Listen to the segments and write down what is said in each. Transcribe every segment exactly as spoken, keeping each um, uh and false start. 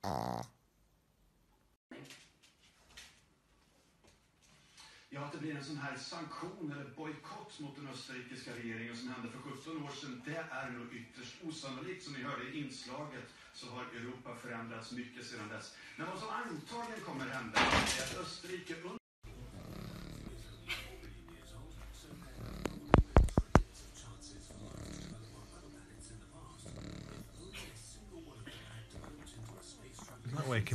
Ja, att det blir en sån här sanktion eller bojkott mot den österrikiska regeringen som hände för sjutton år sedan, det är nog ytterst osannolikt. Som ni hörde i inslaget så har Europa förändrats mycket sedan dess. Men vad som antagligen kommer hända är att Österrike under That way.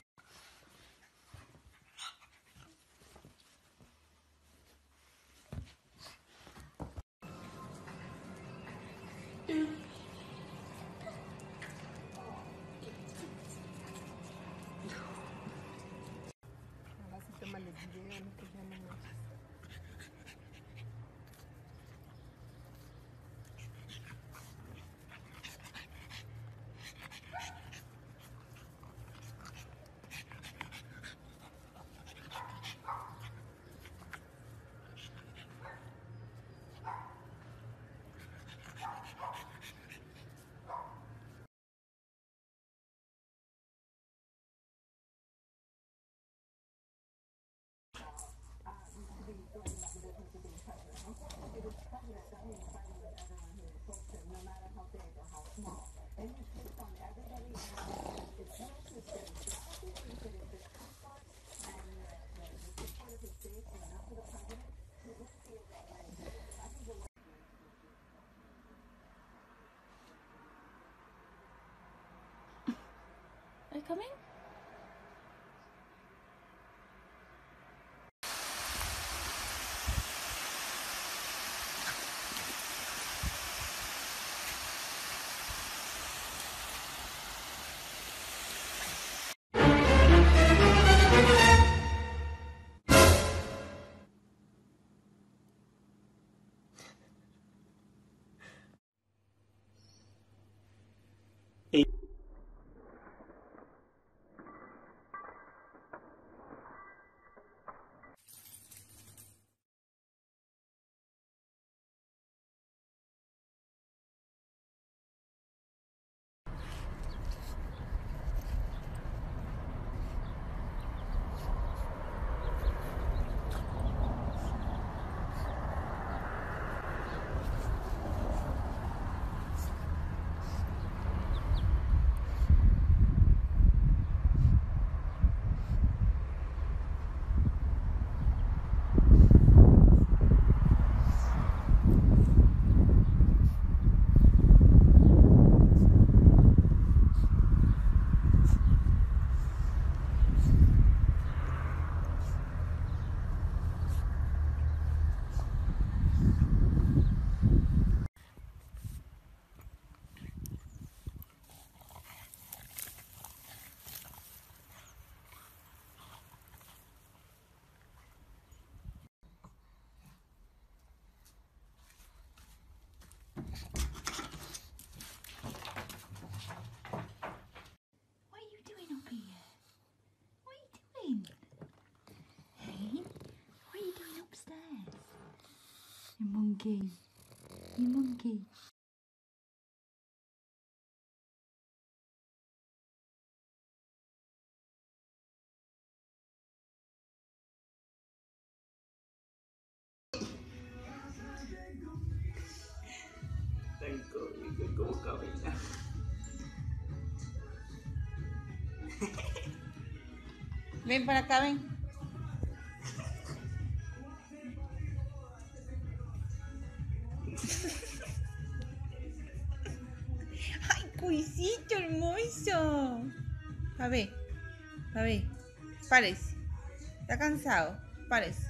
Are you coming? What are you doing up here? What are you doing? Hey, what are you doing upstairs? You monkey. You monkey. ¿Cómo camina? Ven para acá, ven. ¡Ay, cuisito hermoso! A ver, a ver, párese. ¿Está cansado? Párese.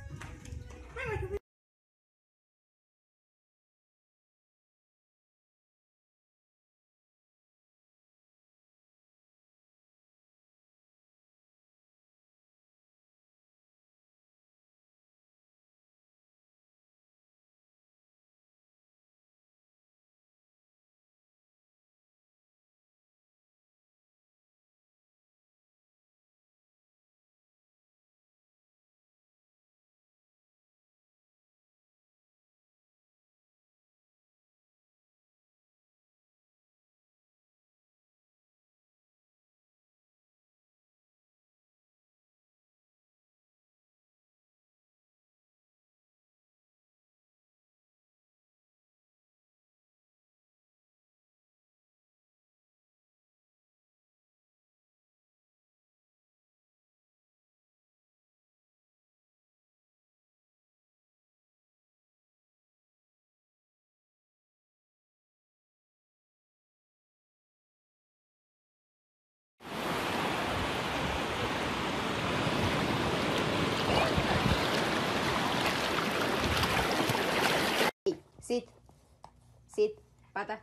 Sit. Sit. Pata.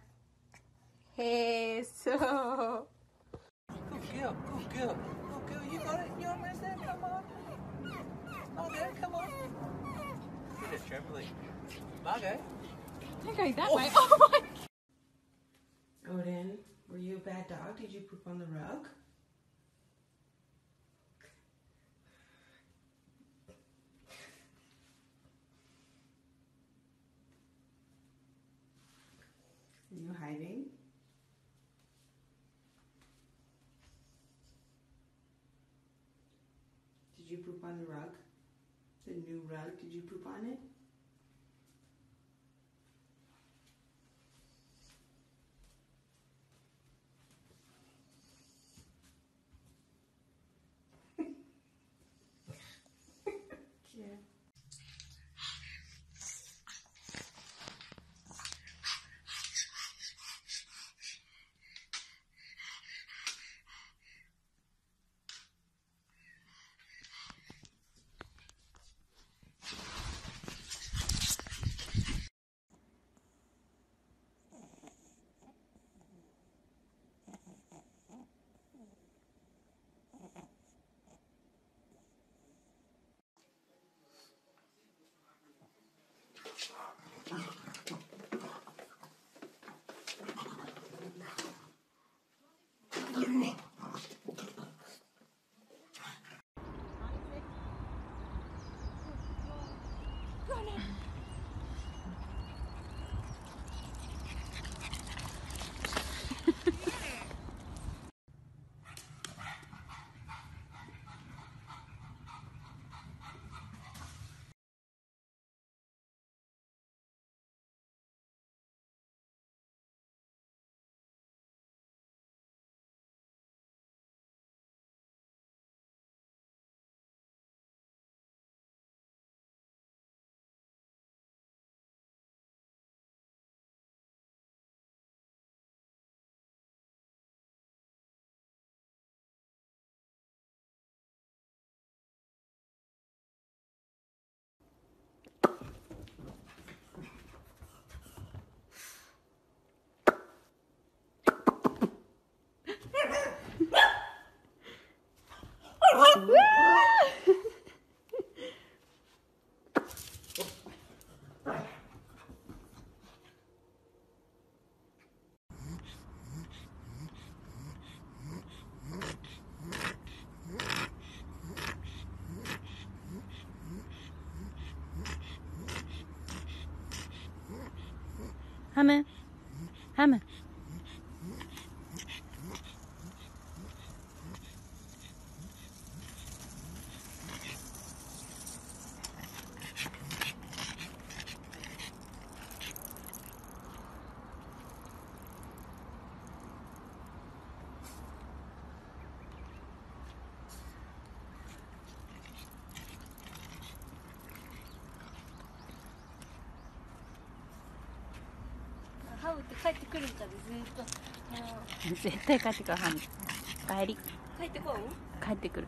Eso. Good girl, good girl, good girl, you got it, you almost there, come on. Margot, come on. Bit of trampoline. Margot. You're going that oh. way. Oh my. Odin, were you a bad dog? Did you poop on the rug? Are you hiding? Did you poop on the rug? The new rug, did you poop on it? Yeah. Hammer. Hammer.ハムって帰ってくるんかでずっと絶対帰ってくる。ハム帰り帰ってこう帰ってくる。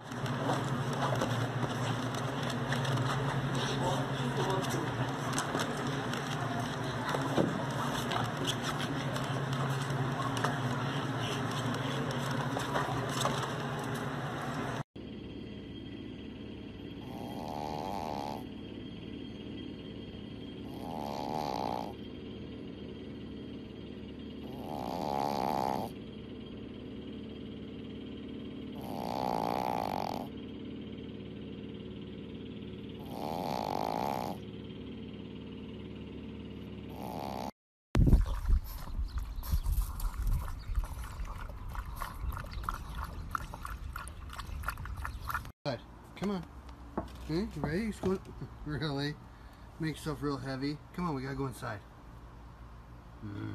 Come on. Okay, you ready? Just go. Really? Make yourself real heavy. Come on, we gotta go inside. Mm.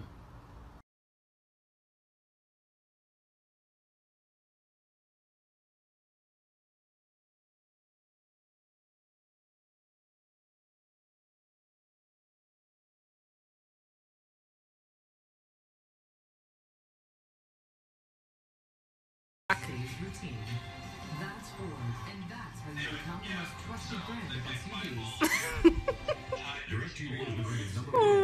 Routine. That's forward, and that's how you become the most trusted brand of S U Vs. DirecTV is the number one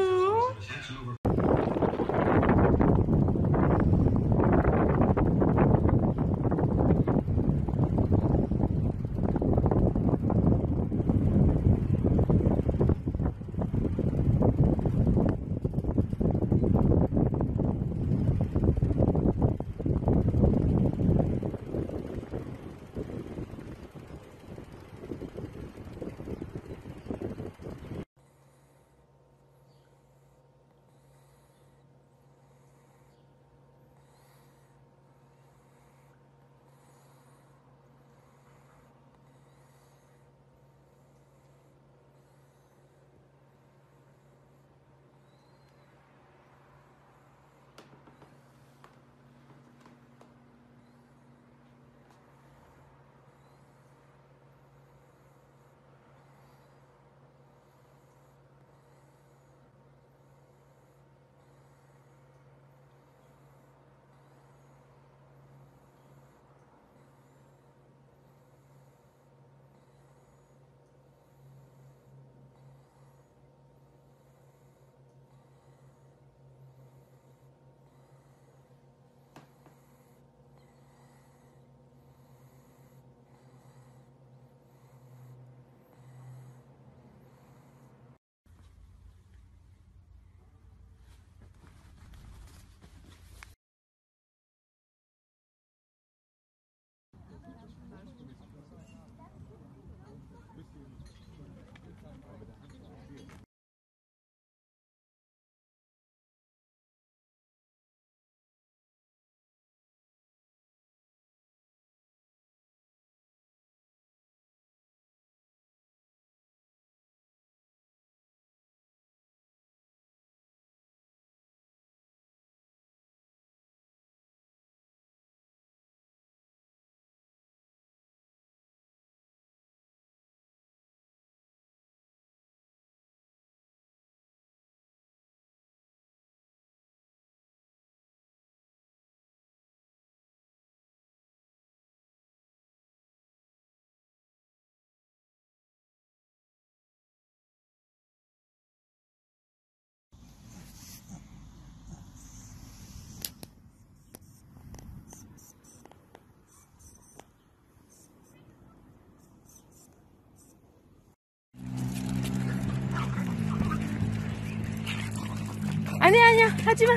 아니야 아니야 하지마.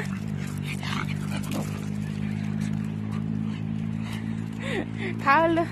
가을로.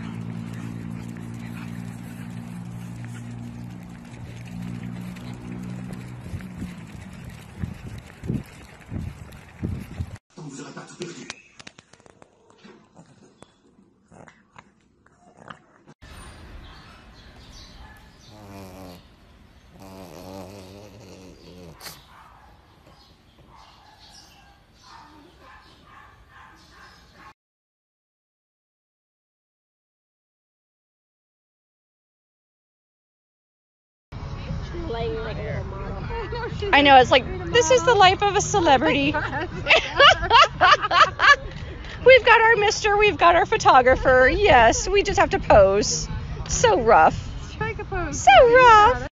I know, it's like, this is the life of a celebrity. We've got our mister, we've got our photographer. Yes, we just have to pose. So rough. Strike a pose. So rough.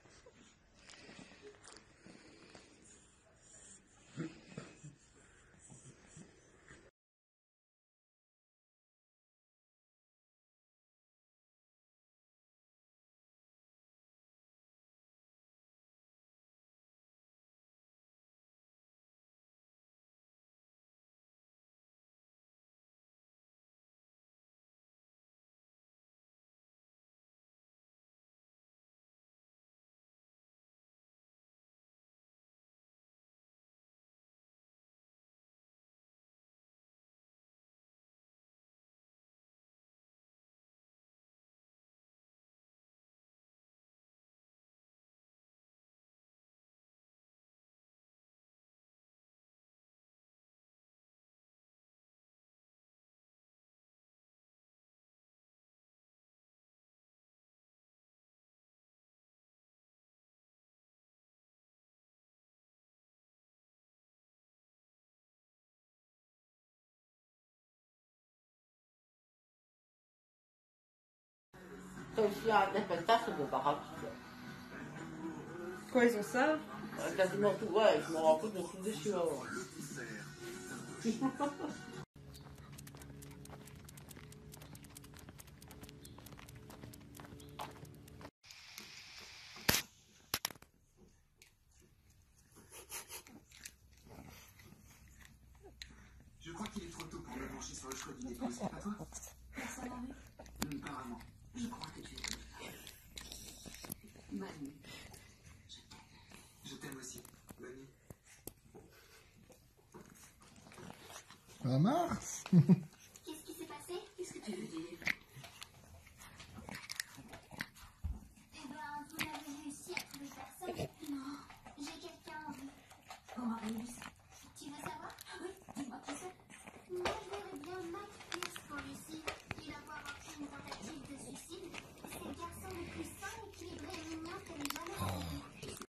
Quoi, ils ont ça? Quasiment tout, ouais, je me rends compte de tout de suite. Je crois qu'il est trop tôt pour me pencher sur le choix d'une épouse, c'est pas toi? Personne n'en veut? Pas vraiment. Je crois que tu es comme ça. Manu, je t'aime. Je t'aime aussi, Manu. Ça marche. Qu'est-ce qui s'est passé? Qu'est-ce que tu veux dire? Eh ben, vous n'avez réussi à trouver personne? Non, j'ai quelqu'un en vue. Comment Alice? Tu veux savoir? Oui, dis-moi qui c'est. Moi, je verrais bien Mac Pierce pour Lucie. Il a beau avoir fait une tentative de suicide. C'est le garçon le plus sain, équilibré et mignon qu'elle ait jamais rencontré.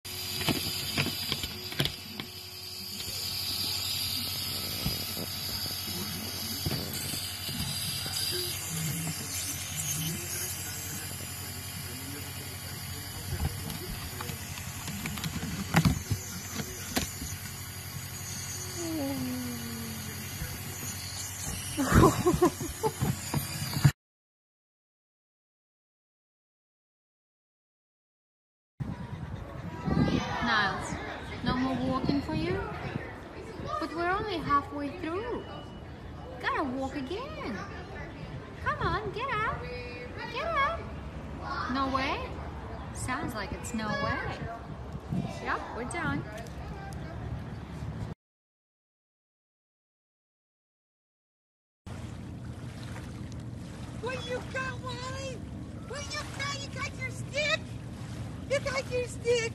Niles, no more walking for you? But we're only halfway through. Gotta walk again. Come on, get out. Get out. No way? Sounds like it's no way. Yep, we're done. What you got, Wally? What you got? You got your stick? You got your stick?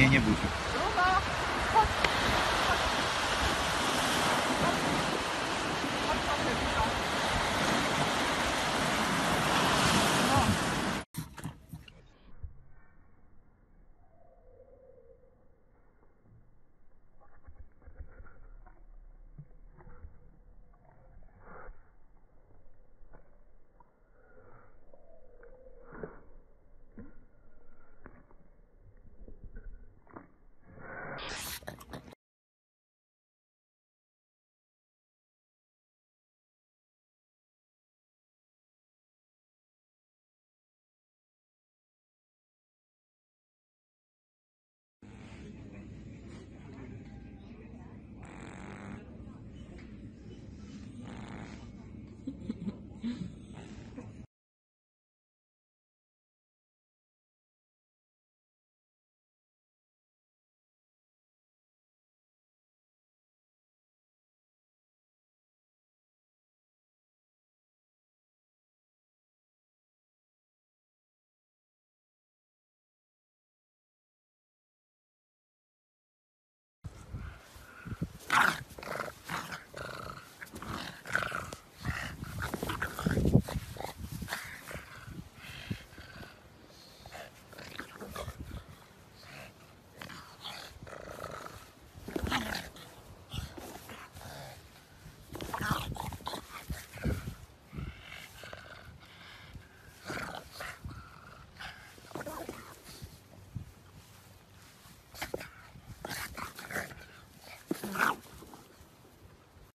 nie bój się.